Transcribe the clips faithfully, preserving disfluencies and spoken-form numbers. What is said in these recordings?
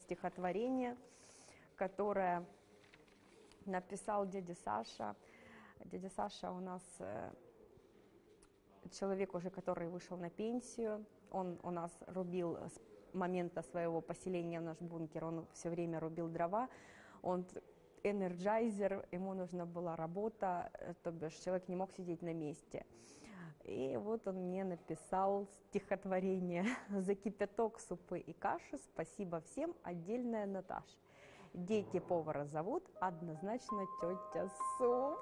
стихотворение, которое написал дядя Саша. Дядя Саша у нас человек уже, который вышел на пенсию. Он у нас рубил с момента своего поселения в наш бункер, он все время рубил дрова. Он энерджайзер, ему нужна была работа, то бишь человек не мог сидеть на месте. И вот он мне написал стихотворение «За кипяток, супы и каши, спасибо всем, отдельная Наташа. Дети повара зовут, однозначно тетя Суп».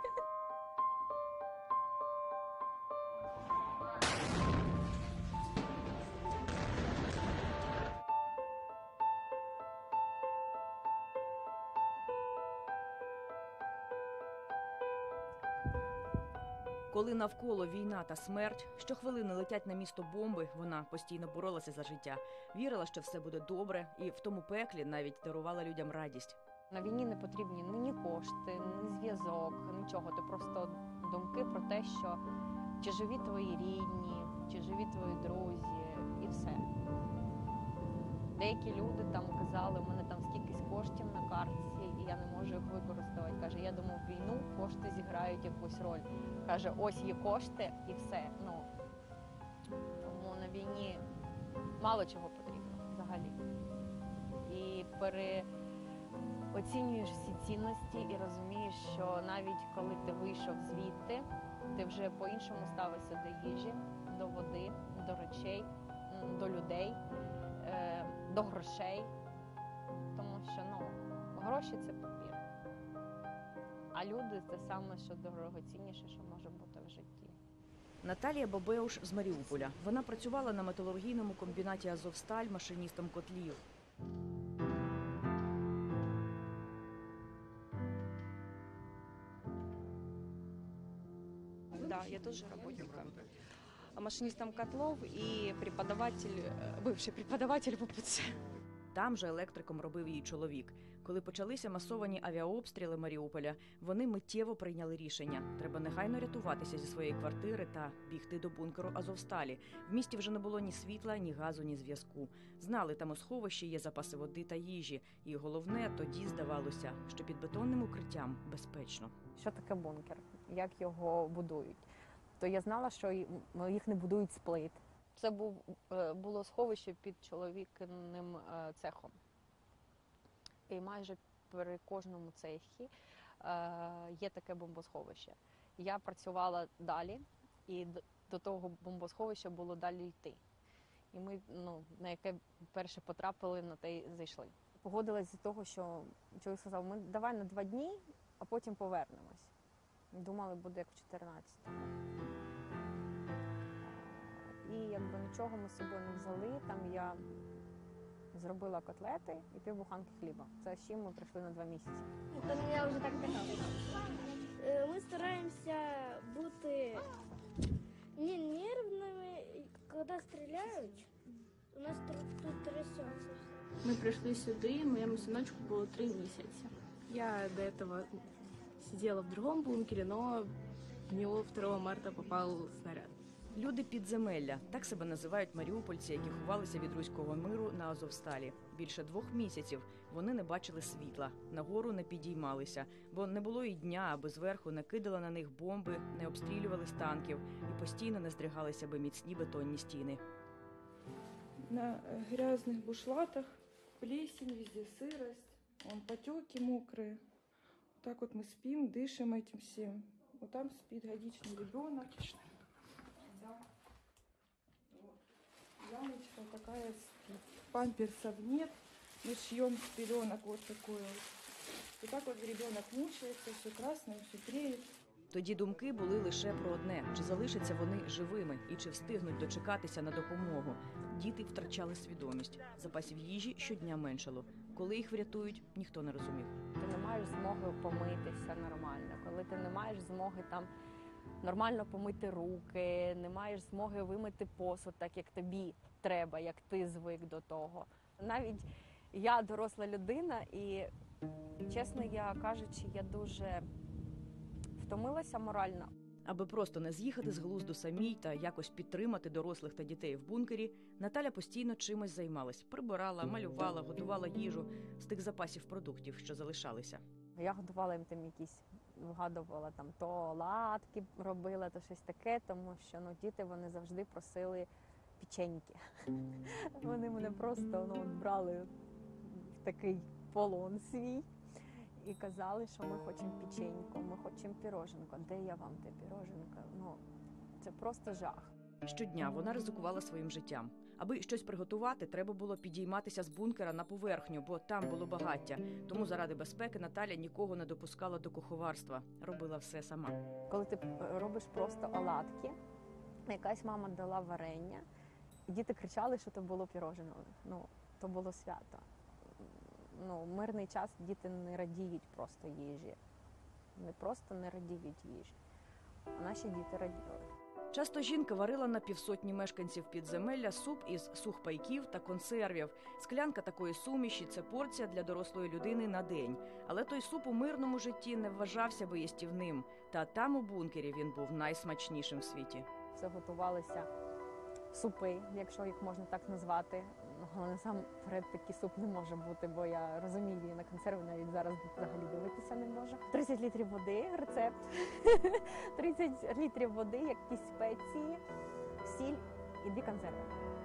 Коли навколо війна та смерть, щохвилини летять на місто бомби, вона постійно боролася за життя. Вірила, що все буде добре, і в тому пеклі навіть дарувала людям радість. На війні не потрібні ні кошти, ні зв'язок, нічого. Ти просто думки про те, що чи живі твої рідні, чи живі твої друзі, і все. Деякі люди там казали, у мене там скількись коштів на картці, і я не можу їх використовувати. Каже, я думав, в війну кошти зіграють якусь роль. Каже, ось є кошти і все. Ну, тому на війні мало чого потрібно взагалі. І переоцінюєш всі цінності і розумієш, що навіть коли ти вийшов звідти, ти вже по-іншому ставишся до їжі, до води, до речей, до людей, до грошей. Тому що, ну, гроші – це папір. А люди – це саме, що дорогоцінніше, що може бути в житті. Наталія Бабеуш з Маріуполя. Вона працювала на металургійному комбінаті «Азовсталь» машиністом котлів. Да, я тоже работником. Машинистом котлов и преподаватель, бывший преподаватель в УПЦ. Там же електриком робив її чоловік. Коли почалися масовані авіаобстріли Маріуполя, вони миттєво прийняли рішення. Треба негайно рятуватися зі своєї квартири та бігти до бункеру «Азовсталі». В місті вже не було ні світла, ні газу, ні зв'язку. Знали, там у сховищі є запаси води та їжі. І головне, тоді здавалося, що під бетонним укриттям безпечно. Що таке бункер? Як його будують? То я знала, що їх не будують з плит. Це був, було сховище під чоловікиним цехом. І майже при кожному цехі є таке бомбосховище. Я працювала далі, і до того бомбосховища було далі йти. І ми, ну, на яке перше потрапили, на те й зайшли. Погодилась з того, що чоловік сказав, ми давай на два дні, а потім повернемось. Думали, буде як в чотирнадцятому. І якби нічого ми з собою не взяли, там я зробила котлети і півбуханки хліба. Це з чим ми прийшли на два місяці. Там я вже так казала. Ми стараємося бути не нервними, коли стріляють, у нас тут трясеться. Ми прийшли сюди, моєму синочку було три місяці. Я до цього сидела в другому бункері, але в нього второго марта попав снаряд. Люди підземелля – так себе називають маріупольці, які ховалися від руського миру на Азовсталі. Більше двох місяців вони не бачили світла, нагору не підіймалися, бо не було і дня, аби зверху не кидали на них бомби, не обстрілювали з танків і постійно не здригалися би міцні бетонні стіни. На грязных бушлатах плесень, везде сырость, вон потеки мокрые. Вот так вот мы спим, дышим этим всем. Вот там спит годичный ребенок. Да. Вот. Ямочка такая спит. Памперсов нет. Мы шьем с пеленок вот такое вот. И так вот ребенок мучается, все красное, все треет. Тоді думки були лише про одне – чи залишаться вони живими і чи встигнуть дочекатися на допомогу. Діти втрачали свідомість. Запасів їжі щодня меншало. Коли їх врятують, ніхто не розумів. Ти не маєш змоги помитися нормально, коли ти не маєш змоги там нормально помити руки, не маєш змоги вимити посуд так, як тобі треба, як ти звик до того. Навіть я доросла людина і, чесно я кажучи, я дуже втомилася морально. Аби просто не з'їхати з глузду самій та якось підтримати дорослих та дітей в бункері, Наталя постійно чимось займалась. Прибирала, малювала, готувала їжу з тих запасів продуктів, що залишалися. Я готувала їм там якісь, вигадувала там то оладки робила, то щось таке, тому що ну, діти вони завжди просили печеньки. Вони мене просто ну, от брали в такий полон свій і казали, що ми хочемо печеньку, ми хочемо піроженку. Де я вам те піроженка? Ну, це просто жах. Щодня вона ризикувала своїм життям. Аби щось приготувати, треба було підійматися з бункера на поверхню, бо там було багаття. Тому заради безпеки Наталя нікого не допускала до куховарства. Робила все сама. Коли ти робиш просто оладки, якась мама дала варення, і діти кричали, що це було пірожено. Ну, то було свято. Ну, в мирний час діти не радіють просто їжі. Вони просто не радіють їжі. А наші діти раділи. Часто жінка варила на півсотні мешканців підземелля суп із сухпайків та консервів. Склянка такої суміші – це порція для дорослої людини на день. Але той суп у мирному житті не вважався би їстівним. Та там у бункері він був найсмачнішим в світі. Це готувалися супи, якщо їх можна так назвати. Але насамперед такий суп не може бути, бо я розумію, і на консерви навіть зараз взагалі дивитися не можу. тридцять літрів води, рецепт. тридцять літрів води, якісь спеції, сіль і дві консерви.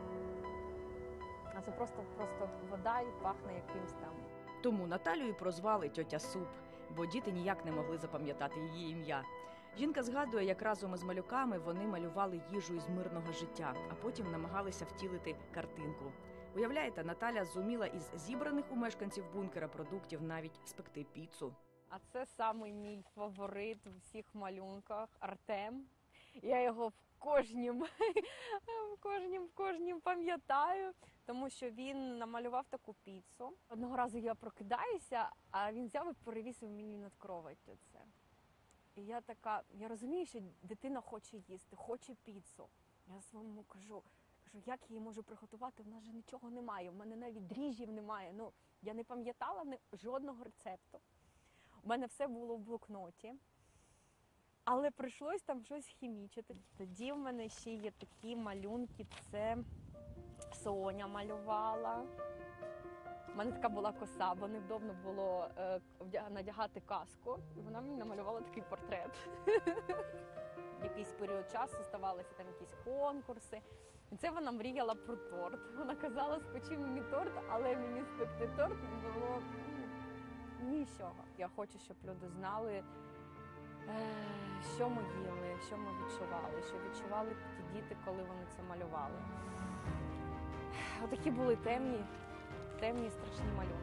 А це просто, просто вода і пахне якимось там. Тому Наталю і прозвали «Тьотя Суп», бо діти ніяк не могли запам'ятати її ім'я. Жінка згадує, як разом із малюками вони малювали їжу із мирного життя, а потім намагалися втілити картинку. Уявляєте, Наталя зуміла із зібраних у мешканців бункера продуктів навіть спекти піцу. А це самий мій фаворит у всіх малюнках – Артем. Я його в кожнім, в кожнім, в кожнім пам'ятаю, тому що він намалював таку піцу. Одного разу я прокидаюся, а він взяв і перевісив мені над кроваттю це. І я така, я розумію, що дитина хоче їсти, хоче піцу. Я своєму кажу, кажу, як я її можу приготувати, в нас же нічого немає, в мене навіть дріжджів немає. Ну, я не пам'ятала жодного рецепту. У мене все було в блокноті. Але прийшлось там щось хімічити. Тоді в мене ще є такі малюнки, це Соня малювала. У мене така була коса, бо невдобно було е, надягати каску. І вона мені намалювала такий портрет. Якийсь період часу ставалися там якісь конкурси. І це вона мріяла про торт. Вона казала, спечи мені торт, але мені спекти торт було ну, нічого. Я хочу, щоб люди знали, що ми їли, що ми відчували, що відчували ті діти, коли вони це малювали. Отакі були темні, темні страшні малюнки.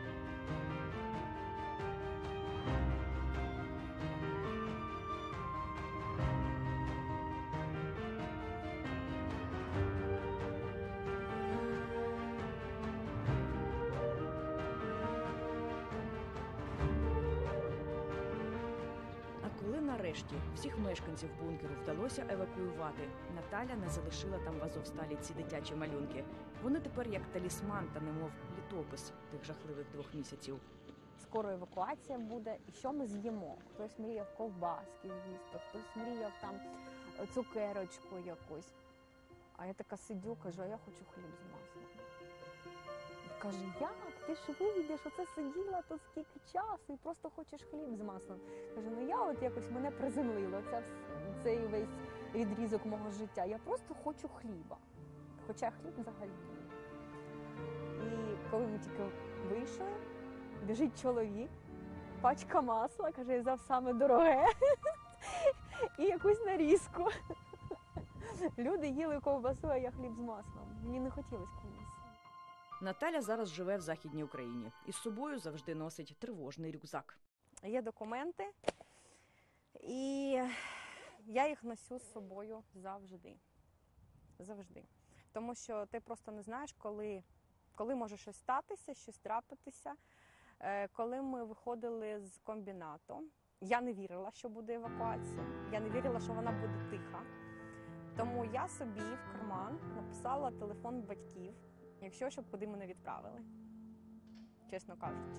Нарешті всіх мешканців бункеру вдалося евакуювати. Наталя не залишила там в Азовсталі ці дитячі малюнки. Вони тепер як талісман та немов літопис тих жахливих двох місяців. Скоро евакуація буде, і що ми з'їмо? Хтось мріяв ковбаски з'їсти, хтось мріяв там цукерочку якусь. А я така сидю, кажу, а я хочу хліб з маслом. Каже, як? Ти ж вийдеш, оце сиділа тут скільки часу і просто хочеш хліб з маслом. Каже, ну я от якось мене приземлило, це, цей весь відрізок мого життя. Я просто хочу хліба. Хоча хліб взагалі ні. І коли ми тільки вийшли, біжить чоловік, пачка масла, каже, я взяв саме дороге і якусь нарізку. Люди їли ковбасу, а я хліб з маслом. Мені не хотілося ковбаси. Наталя зараз живе в Західній Україні. Із собою завжди носить тривожний рюкзак. Є документи, і я їх носю з собою завжди. Завжди. Тому що ти просто не знаєш, коли, коли може щось статися, щось трапитися. Коли ми виходили з комбінату, я не вірила, що буде евакуація. Я не вірила, що вона буде тиха. Тому я собі в карман написала телефон батьків, якщо, щоб куди мене відправили, чесно кажучи.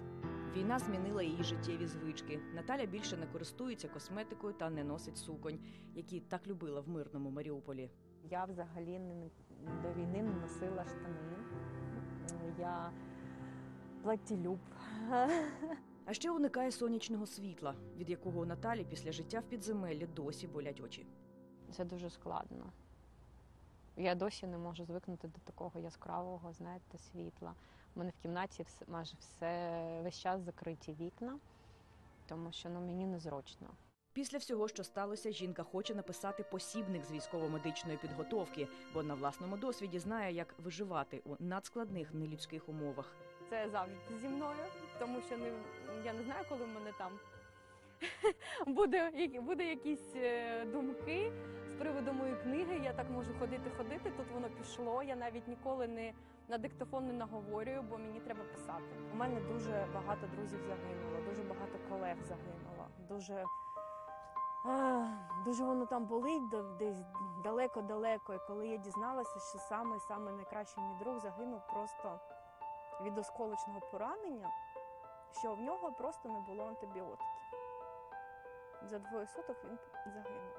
Війна змінила її життєві звички. Наталя більше не користується косметикою та не носить суконь, які так любила в мирному Маріуполі. Я взагалі не, до війни не носила штани. Я платтілюб. А ще уникає сонячного світла, від якого у Наталі після життя в підземеллі досі болять очі. Це дуже складно. Я досі не можу звикнути до такого яскравого, знаєте, світла. У мене в кімнаті все, майже все, весь час закриті вікна, тому що ну, мені незручно. Після всього, що сталося, жінка хоче написати посібник з військово-медичної підготовки, бо на власному досвіді знає, як виживати у надскладних нелюдських умовах. Це завжди зі мною, тому що не, я не знаю, коли в мене там буде, буде якісь думки з приводу моєї книги. Я так можу ходити-ходити, тут воно пішло. Я навіть ніколи не на диктофон не наговорюю, бо мені треба писати. У мене дуже багато друзів загинуло, дуже багато колег загинуло. Дуже, а, дуже воно там болить десь далеко-далеко. І коли я дізналася, що саме-саме найкращий мій друг загинув просто від осколочного поранення, що в нього просто не було антибіотиків. За двоє суток він загинув.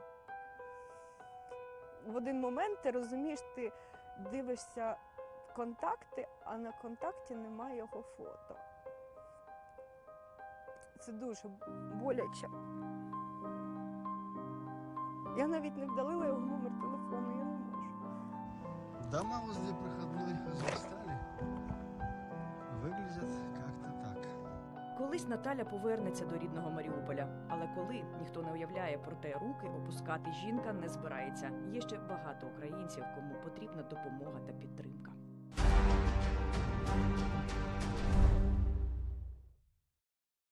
В один момент ти розумієш, ти дивишся контакти, а на контакті немає його фото. Це дуже боляче. Я навіть не вдалила його номер телефону, я не можу. Дома возле проходной Азовстали выглядят как-то так. Колись Наталя повернеться до рідного Маріуполя. Але коли, ніхто не уявляє, проте руки опускати жінка не збирається. Є ще багато українців, кому потрібна допомога та підтримка.